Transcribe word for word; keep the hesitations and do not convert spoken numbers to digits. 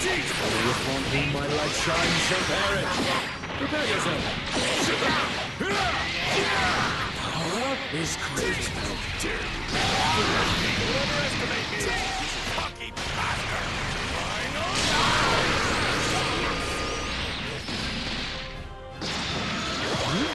Upon whom my light shines shall perish. Prepare yourself. Power is great. How dare you? Don't overestimate me.